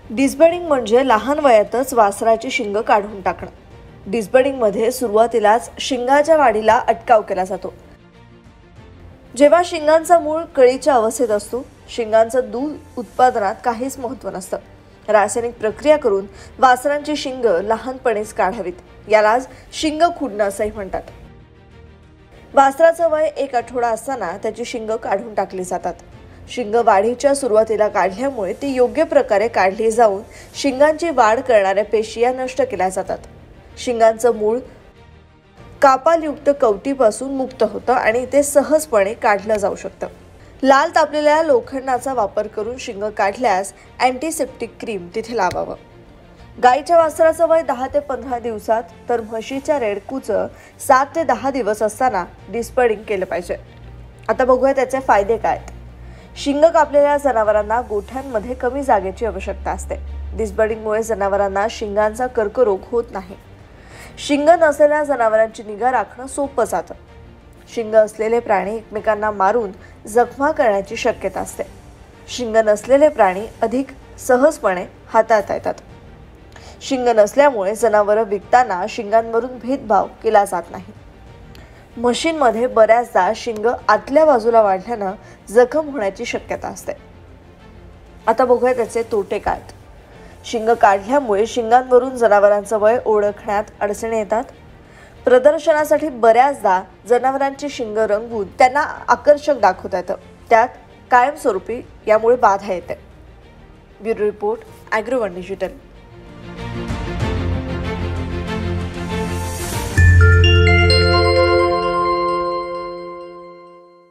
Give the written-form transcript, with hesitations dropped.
डिसबर्डिंग म्हणजे लहान वयातच वासराची शिंग काढून टाकणं। डिसबर्डिंगमध्ये सुरुवातीलाच शिंगाच्या वाढीला अटकाव केला जातो। जेव्हा शिंगांचा मूळ कळीच्या अवस्थेत असतो, शिंगांचं दूध उत्पादनात काहीच महत्त्व नसतं। रासायनिक प्रक्रिया करून वासरांची शिंग लहानपणीच काढावीत, यालाच शिंग खुडणं असंही म्हणतात। वासराचं वय 1 आठवडा असताना त्याची शिंग काढून टाकली जातात। शिंग वाढीच्या सुरुवातीला काढल्यामुळे ती योग्य प्रकारे काढली जाऊन शिंगांची वाढ करणाऱ्या पेशी या नष्ट केल्या जातात। शिंगांचं मूळ कापालयुक्त कवटीपासून मुक्त होतं आणि ते सहजपणे काढलं जाऊ शकतं। लाल तापलेल्या लोखंडाचा वापर करून शिंग काढल्यास अँटीसेप्टिक क्रीम तिथे लावावं। गाईच्या वासराचं वय 10 ते 15 दिवसात तर म्हशीच्या रेडकूचं 7 ते 10 दिवस असताना डिसबर्डिंग केलं पाहिजे। आता बघूया त्याचे फायदे काय आहेत। शिंग कापलेल्या जनावरांना गोठ्यांमध्ये कमी जागेची आवश्यकता असते। डिसबर्डिंगमुळे जनावरांना शिंगांचा कर्करोग होत नाही। शिंग नसलेल्या जनावरांची निगा राखणं सोपं जातं। शिंग असलेले प्राणी एकमेकांना मारून जखमा करण्याची शक्यता असते। शिंग नसलेले प्राणी अधिक सहजपणे हाताळता येतात। शिंग नसल्यामुळे जनावरं विकताना शिंगांवरून भेदभाव केला जात नाही। म्हशींमध्ये बऱ्याचदा शिंग आतल्या बाजूला वाढल्यानं जखम होण्याची शक्यता असते। आता बघूया त्याचे तोटे काय आहेत। शिंग काढल्यामुळे शिंगांवरून जनावरांचं वय ओळखण्यात अडचणी येतात। प्रदर्शनासाठी बऱ्याचदा जनावरांची शिंग रंगवून त्यांना आकर्षक दाखवता येतं, त्यात कायमस्वरूपी यामुळे बाधा येते। Bureau report, Agrowon digital.